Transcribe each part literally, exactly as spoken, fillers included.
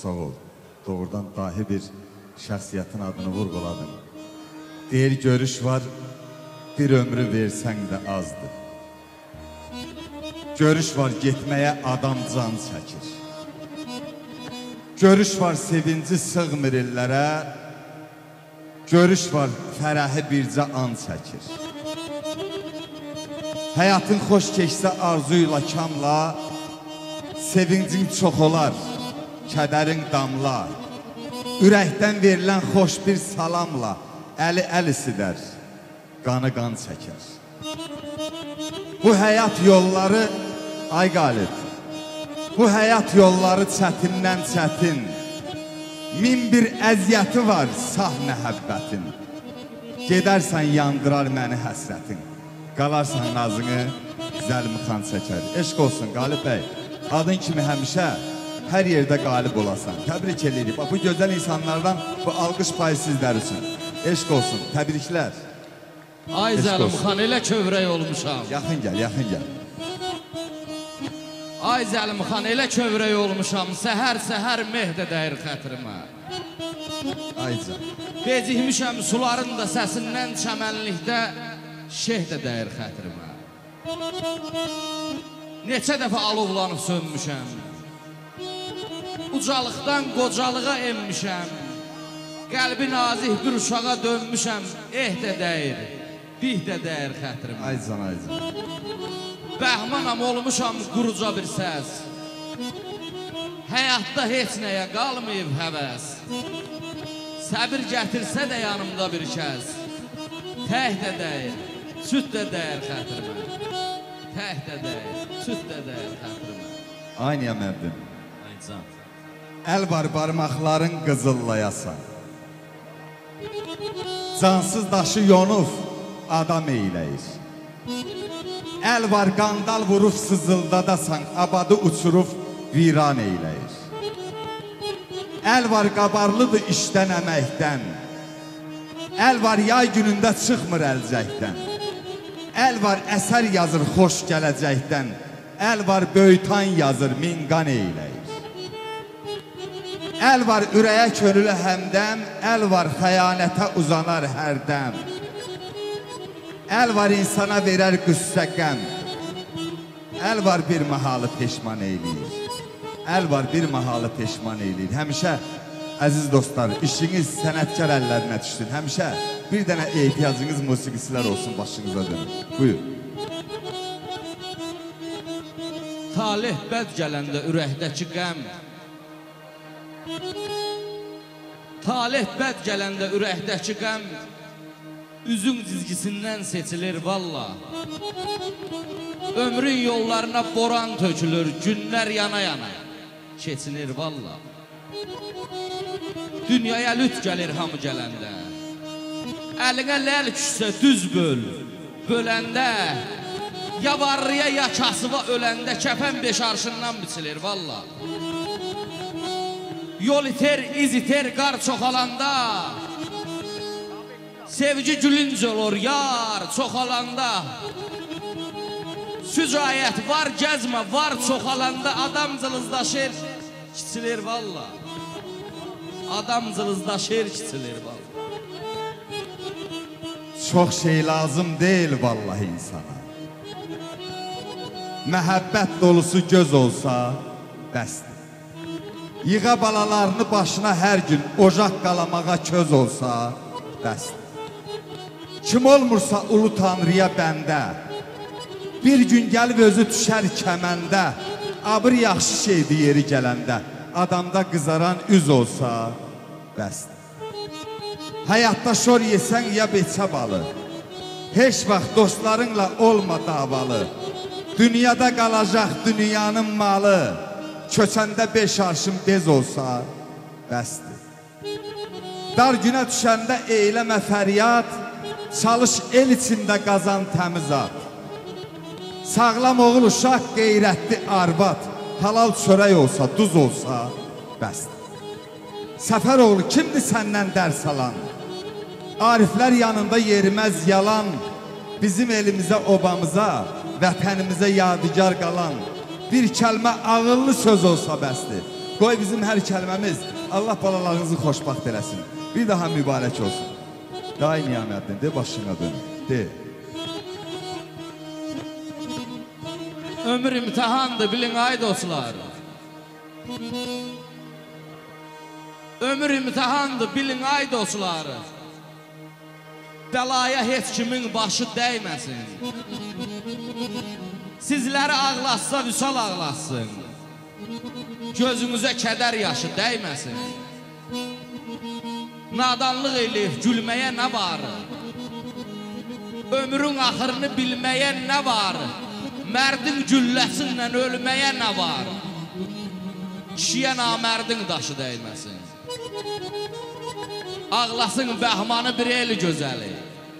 sağ ol. Doğrudan dahi bir şəxsiyyətin adını vurğuladın. Deyir, görüş var, bir ömrü versən də azdır. Görüş var, getməyə adam can çəkir. Görüş var, sevinci sığmır illərə. Görüş var, fərəhi bircə an çəkir. Həyatın xoş keçsə arzuyla, kamla, sevincin çox olar, kədərin damla. Ürəkdən verilən xoş bir salamla, əli əli sidər, qanı qan çəkər. Bu həyat yolları, ay qalib, bu həyat yolları çətindən çətin. Min bir əziyyəti var sah məhəbbətin. Gedərsən yandırar məni həsrətin. Qalarsan nazını zəlmi xan çəkər. Eşq olsun Qalib bəy, adın kimi həmişə hər yerdə qalib olasan. Təbrik edirik. Bu gözəl insanlardan bu alqış payı sizlər üçün. Eşq olsun, təbriklər. Ay Zəlim xan, elə kövrək olmuşam. Yaxın gəl, yaxın gəl. Ay Zəlim xan, elə kövrək olmuşam. Səhər-səhər mehdə dəyir xətrimə. Ay can. Gecikmişəm suların da səsindən çəmənlikdə şeh də dəyir xətrimə. Neçə dəfə alovlanıb sönmüşəm. Ucalıqdan qocalığa enmişəm. Qəlbi nazik bir uşağa dönmüşəm. Eh də dəyir, bih də dəyir xətrimə. Ay can, ay can. Bəhmanam olmuşam quruca bir səs. Həyatda heç nəyə qalmayıb həvəs. Səbir gətirsə də yanımda bir kəs. Təh də dəyir, süt də dəyir xətrimə. Təh də dəyir, süt də dəyir xətrimə. Aynıya mərdim. Ay can. Əl var barmaqların qızıllayasan. Cansız daşı yonub adam eyləyir. Əl var qandal vurub sızıldadasan, abadı uçurub viran eyləyir. Əl var qabarlıdır işdən əməkdən. Əl var yay günündə çıxmır əlcəkdən. Əl var əsər yazır xoş gələcəkdən. Əl var böytan yazır minqan eyləyir. Əl var ürəyə könülə həmdəm. Əl var xəyanətə uzanar hərdəm. Əl var insana verər qüssə qəm. Əl var bir mahalı peşman eyləyir. Əl var bir mahalı peşman eyləyir. Həmişə, əziz dostlar, işiniz sənətkar əllərinə düşsün. Həmişə bir dənə ehtiyacınız musiqisilər olsun başınıza dönür. Buyur. Talih bəd gələndə ürəkdəki qəm. Talih bəd gələndə ürəkdəki qəm. Üzün cizgisindən seçilir valla. Ömrün yollarına boran tökülür, günlər yana-yana keçinir valla. Dünyaya lüt gəlir hamı gələndə. Əlinə ləl küsə düz böl, böləndə. Ya varlıya ya kasıva öləndə kəfən beş arşından biçilir valla. Yol iter, iz iter, qar çoxalanda. Sevgi gülünc olur yar çoxalanda. Sücayət var gəzmə var çoxalanda. Adam cılızdaşır kiçilir valla. Adam cılızdaşır kiçilir valla. Çox şey lazım deyil vallahi insana. Məhəbbət dolusu göz olsa bəsdir. Yığa balalarını başına hər gün ocaq qalamağa köz olsa bəsdir. Kim olmursa ulu tanrıya bəndə. Bir gün gəlib özü düşər kəməndə. Abır yaxşı şeydir yeri gələndə. Adamda qızaran üz olsa bəsdir. Həyatda şor yesən ya beçə balı. Heç vaxt dostlarınla olma davalı. Dünyada qalacaq dünyanın malı. Köçəndə beş arşın bez olsa bəsdir. Dar günə düşəndə eyləmə fəryad. Çalış el içində qazan təmiz ad. Sağlam oğul uşaq qeyrətli arvad. Halal çörək olsa, duz olsa bəsdir. Səfər oğlu kimdir səndən dərs alan? Ariflər yanında yeriməz yalan. Bizim elimizə, obamıza, vətənimizə yadigar qalan bir kəlmə ağıllı söz olsa bəsdir. Qoy bizim hər kəlməmiz Allah balalarınızı xoşbaxt eləsin. Bir daha mübarək olsun. Day niyaməddin, de başına dön. De. Ömür imtihandır, bilin ay dostlar. Ömür imtihandır, bilin ay dostlar. Bəlaya heç kimin başı dəyməsin. Sizləri ağlatsa Vüsal ağlatsın. Gözünüzə kədər yaşı dəyməsin. Nadanlıq eləyib gülməyə nə var? Ömrün axırını bilməyə nə var? Mərdin gülləsinlə ölməyə nə var? Kişiyə namərdin daşı dəyməsin. Ağlasın bəhmanı bir el gözəli.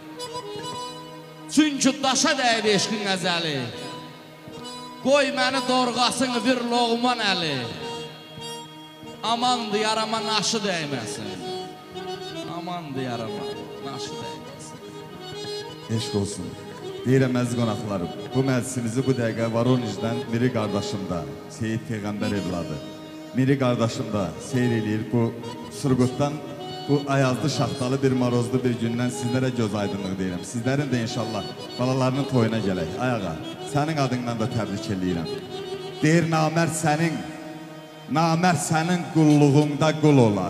Çünki daşa dəyib eşqin əzəli. Qoy məni dorğasın bir loğman əli. Amandı yarama naşı dəyməsin. Amandı yarama naşı dəyməsin. Eşq olsun. Deyirəm əziz qonaqlarım, bu məclisimizi bu dəqiqə Voronicdən Miri qardaşım da, Seyid Peyğəmbər evladı. Miri qardaşım da seyr eləyir bu Surqutdan, bu ayazlı, şaxtalı bir marozlu bir gündən sizlərə göz aydınlıq deyirəm. Sizlərin də inşallah balalarının toyuna gələk. Ayağa, sənin adından da təbrik eləyirəm. Deyir, namərd sənin, namərd sənin qulluğunda qul olar.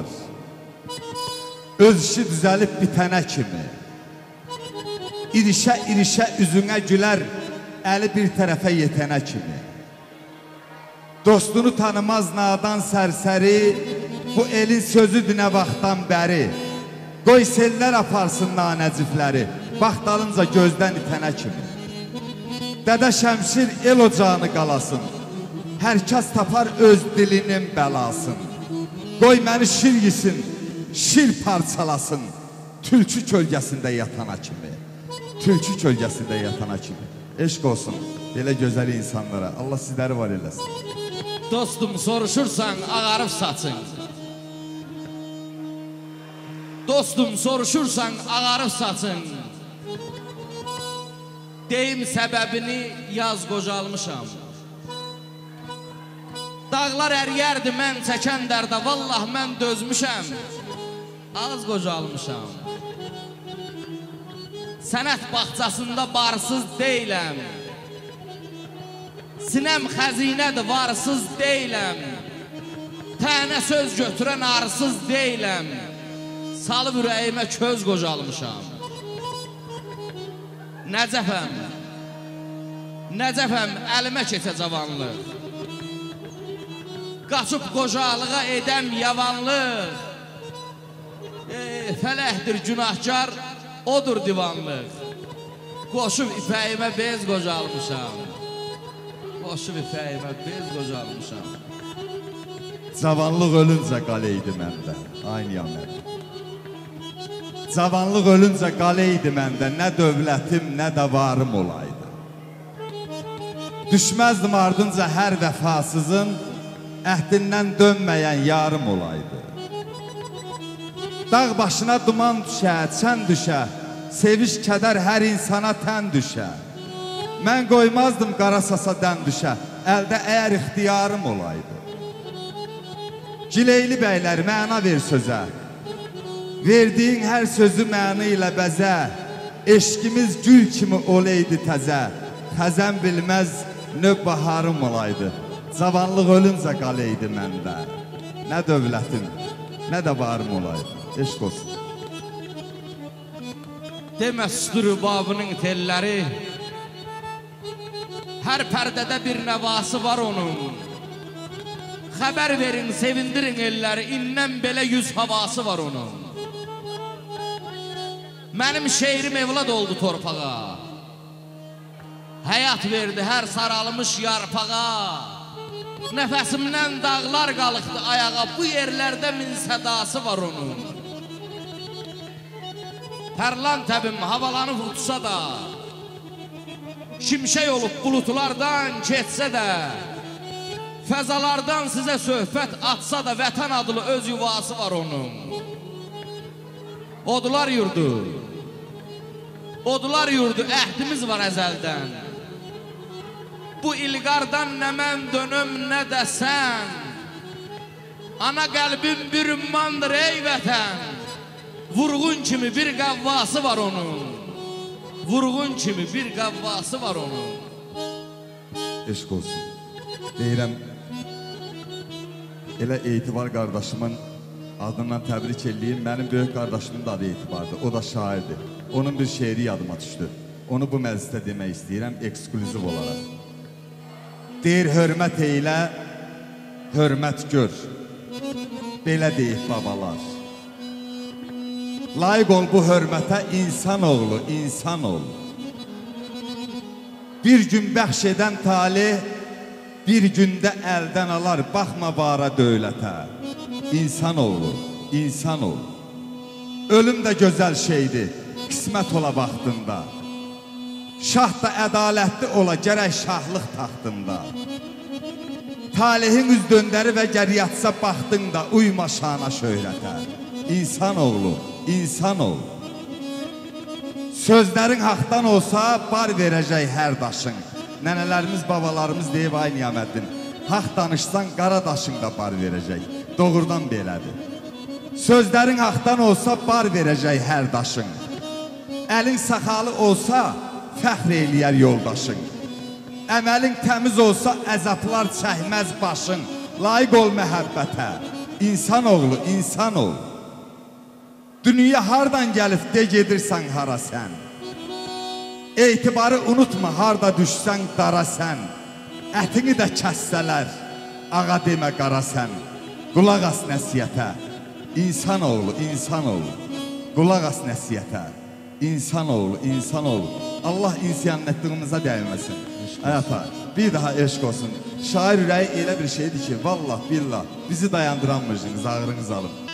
Öz işi düzəlib bitənə kimi. İrişə-irişə üzünə gülər, əli bir tərəfə yetənə kimi. Dostunu tanımaz nadan sərsəri, bu elin sözüdür nə vaxtdan bəri. Qoy sellər aparsın nanəcifləri, vaxtalınca gözdən itənə kimi. Dədə Şəmşir el ocağını qalasın, hər kəs tapar öz dilinin bəlasın. Qoy məni şir yisin, şir parçalasın, tülkü kölgəsində yatana kimi. Tülkü kölgəsində yatana kimi. Eşq olsun belə gözəl insanlara. Allah sizləri var eləsin. Dostum, soruşursan ağarıb saçın. Dostum, soruşursan ağarıb saçın. Deyim səbəbini yaz qocalmışam. Dağlar əriyərdi mən çəkən dərdə, vallah mən dözmüşəm. Az qocalmışam. Sənət bağçasında barsız deyiləm. Sinəm xəzinədir, varsız deyiləm. Tənə söz götürən arsız deyiləm. Salıb ürəyimə köz qocalmışam. Nəcəfəm, Nəcəfəm, əlimə keçə cavanlıq. Qaçıb qocalığa edəm yavanlıq. e, Fələhdir günahkar, odur divanlıq. Qoşub ipəyimə bez qocalmışam. Qoşub ipəyimə bez qocalmışam. Cavanlıq ölüncə qale idi məndə, ay niyamət. Cavanlıq ölüncə qale idi məndə, nə dövlətim, nə də varım olaydı. Düşməzdim ardınca hər vəfasızın, əhdindən dönməyən yarım olaydı. Dağ başına duman düşə, çən düşə, seviş kədər hər insana tən düşə. Mən qoymazdım qara sasa dən düşə, əldə əgər ixtiyarım olaydı. Gileyli bəylər, məna ver sözə, verdiyin hər sözü məna ilə bəzə. Eşkimiz gül kimi oleydi təzə, xəzən bilməz növ baharım olaydı. Cavanlıq ölüncə qaleydi məndə, nə dövlətim, nə də varım olaydı. Eşq olsun. Demə sütürü babının telləri, hər pərdədə bir nəvası var onun. Xəbər verin, sevindirin elləri, indən belə yüz havası var onun. Mənim şeirim evlad oldu torpağa, həyat verdi hər saralmış yarpağa. Nəfəsimdən dağlar qalıqdı ayağa, bu yerlərdə min sədası var onun. Tərlan təbim havalanıb uçsa da, şimşək olub bulutlardan keçsə də, fəzalardan sizə söhbət atsa da, vətən adlı öz yuvası var onun. Odular yurdu, odular yurdu, əhdimiz var əzəldən. Bu ilqardan nə mən dönüm, nə də sən. Ana qəlbim bir ümmandır ey vətən. Vurğun kimi bir qavvası var onun. Vurğun kimi bir qavvası var onun. Eşq olsun. Deyirəm, elə Etibar qardaşımın adından təbrik edeyim. Mənim böyük qardaşımın da adı Etibardır. O da şairdir. Onun bir şeiri yadıma düşdü. Onu bu məclisdə demək istəyirəm, ekskluziv olaraq. Deyir, hörmət eylə, hörmət gör. Belə deyib babalar. Layiq ol bu hörmətə insanoğlu, insan ol. Bir gün bəxş edən talih, bir gündə əldən alar, baxma vara dövlətə. İnsanoğlu, insan ol. Ölüm də gözəl şeydir, qismət ola vaxtında. Şah da ədalətli ola gərək şahlıq taxtında. Talihin üz döndəri və gəriyyatsa baxdın da uyma şana şöhrətə. İnsanoğlu, insan ol. Sözlərin haqdan olsa bar verəcək hər daşın. Nənələrimiz, babalarımız deyib ay Niyaməddin, haq danışsan qara daşın da bar verəcək. Doğrudan belədir. Sözlərin haqdan olsa bar verəcək hər daşın. Əlin saxalı olsa fəxr eləyər yoldaşın. Əməlin təmiz olsa əzablar çəkməz başın. Layiq ol məhəbbətə. İnsanoğlu, insan ol. Dünya hardan gəlib de gedirsən hara sən. Etibarı unutma, harda düşsən dara sən. Ətini də kəssələr, ağa demə qara sən. Qulaq as nəsiyyətə. İnsanoğlu, insan ol. Qulaq as nəsiyyətə. İnsanoğlu, insan ol. Allah insiyanlətdiyimizə dəyməsin. Həyata, bir daha eşq olsun. Şair ürəyi elə bir şeydir ki, vallah, billah, bizi dayandıranmırsınız, ağrınız alın.